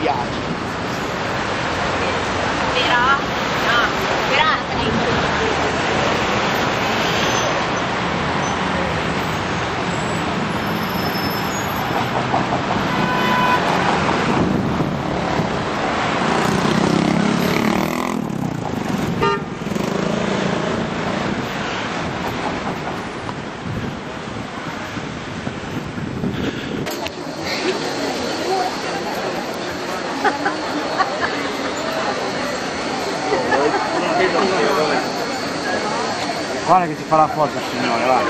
piace. Guarda che si fa la foto, signore, vai.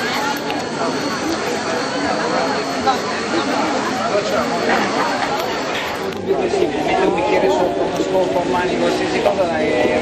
Mette un bicchiere sotto, una scopa, un mani, qualsiasi cosa dai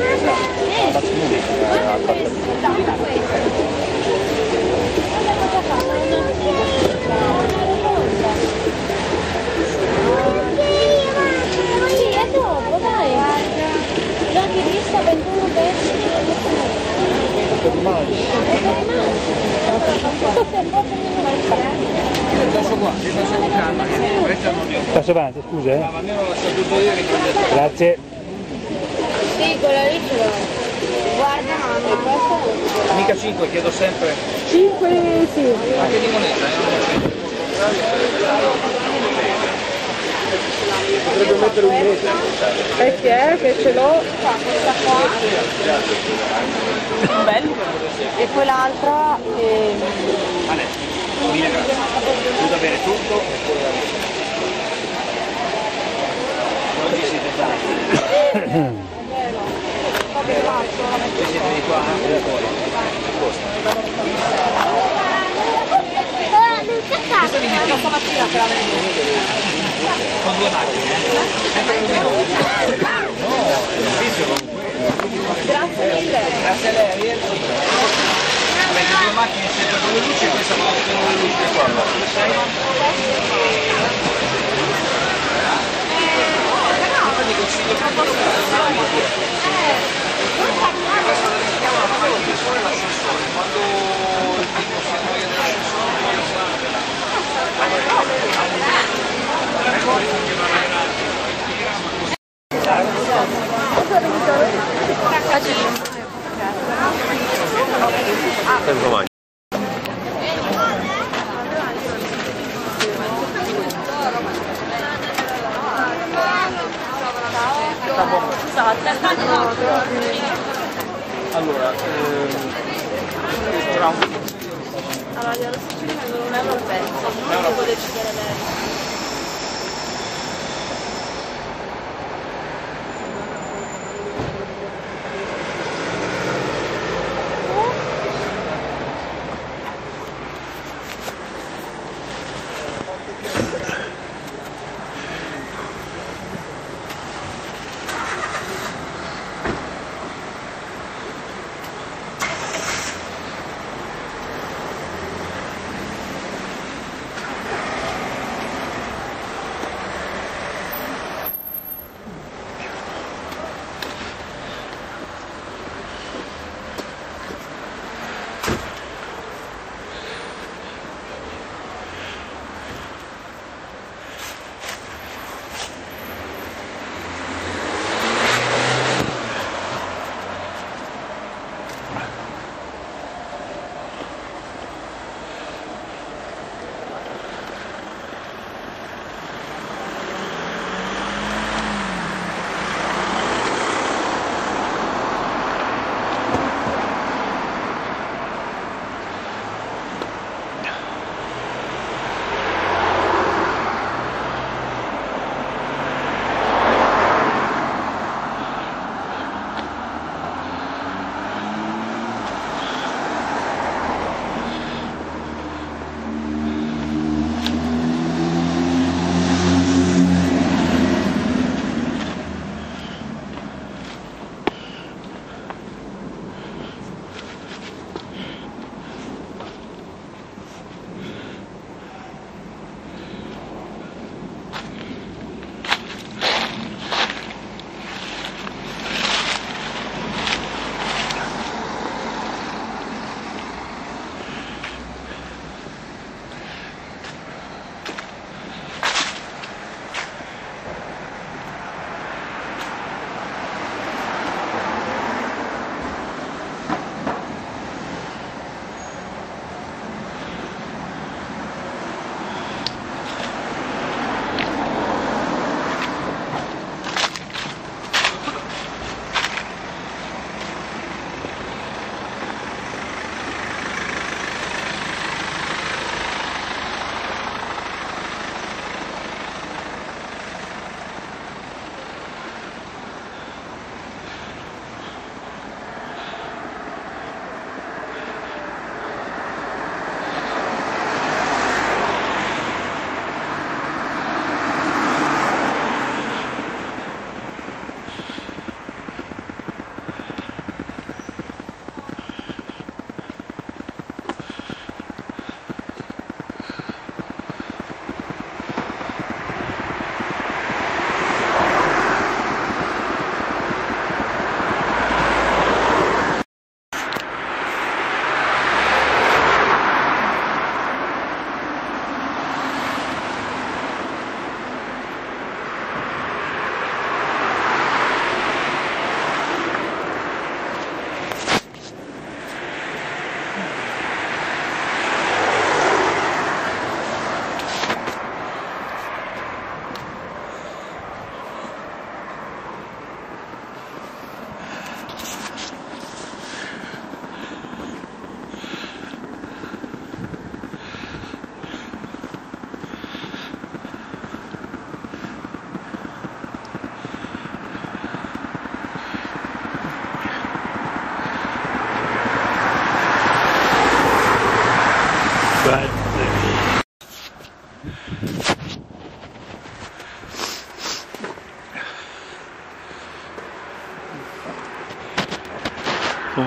Passo avanti, scusa, eh? Grazie. Sì, quella lì ce l'ho. Guarda mamma, questo... Mica 5, chiedo sempre. 5 sì. Anche di moneta, potrebbe mettere un metro. Perché? Che ce l'ho. Questa qua. Bello. E poi l'altra... Vale, 1000 grazie. Tu da bere tutto. Oggi siete tanti. Voi siete di qua e fuori. Questa mi dice stamattina che la vedo. Con 2 macchine. No, Grazie mille. grazie a lei, arrivederci. Avete 2 macchine sempre con le luci e questa con le luci qua. Dove sei? Ti consiglio che allora, Allora, glielo succede che non è un pezzo, non devo decidere lei.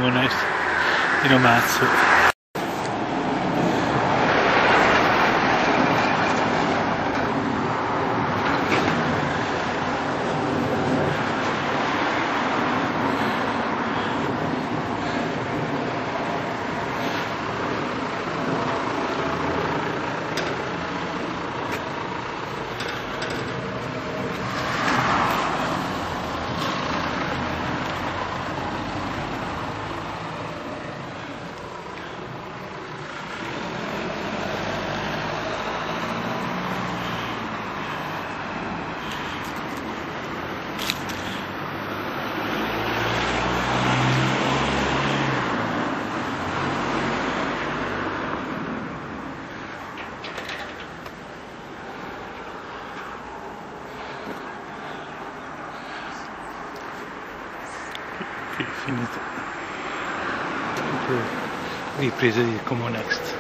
con il Romazzo. Finito. Riprese di Como Next.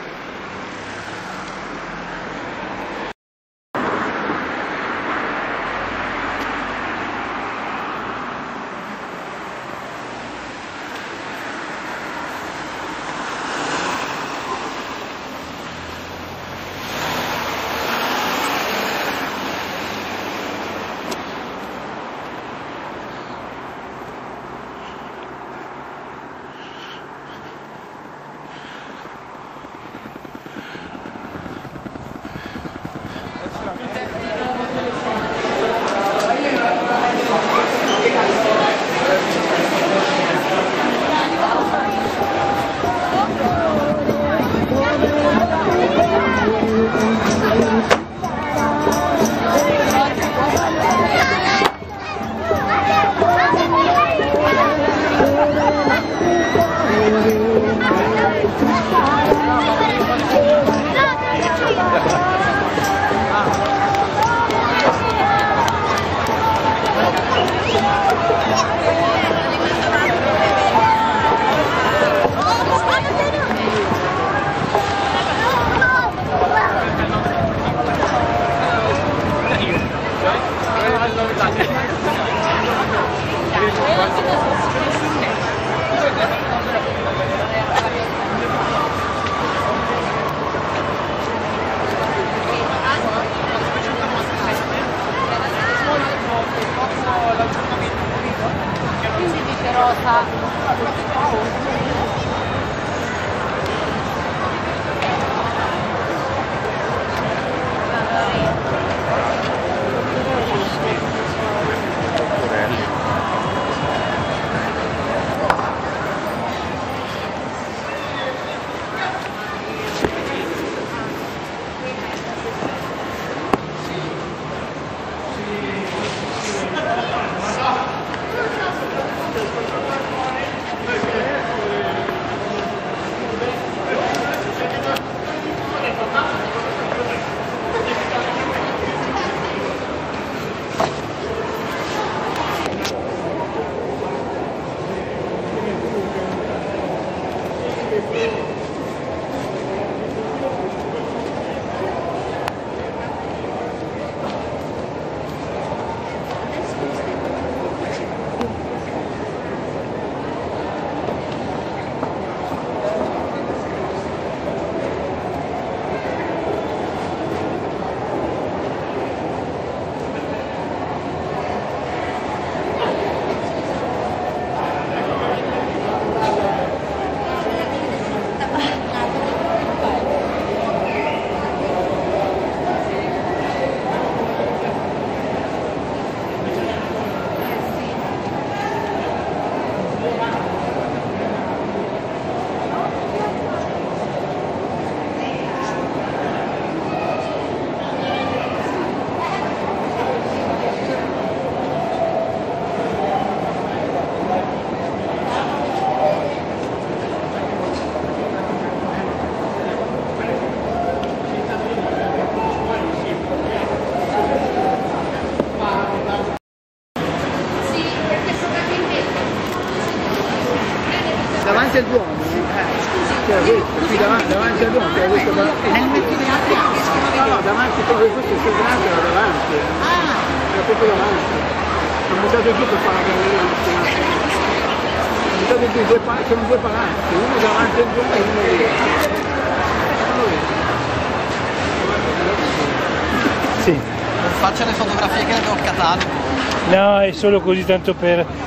davanti al Duomo, qui davanti al Duomo, c'era questo no, davanti proprio questo grande era davanti, era proprio davanti. Ho buttato giù per fare la galleria, vedi sono due palazzi, uno davanti al giorno e uno dietro. Non lo vedi? Sì. Faccio le fotografie che avevo al catalogo. No, è solo così tanto per